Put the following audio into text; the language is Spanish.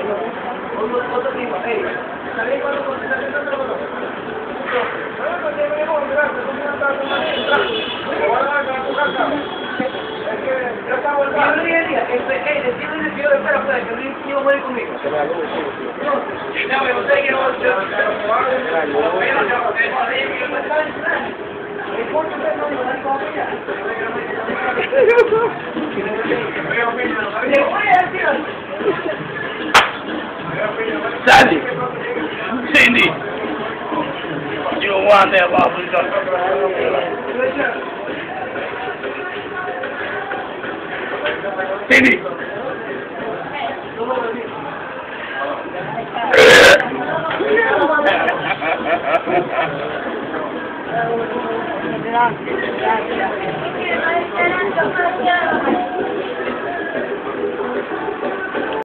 Otro tipo, ¿sabéis cuándo contestaste otro o no? Yo le diría, decirle el desvío de espera, pues, que no iba a morir conmigo. Ya, pero usted que no... Sandy! Cindy! You don't want that waffle stuff. Cindy! Gracias, gracias.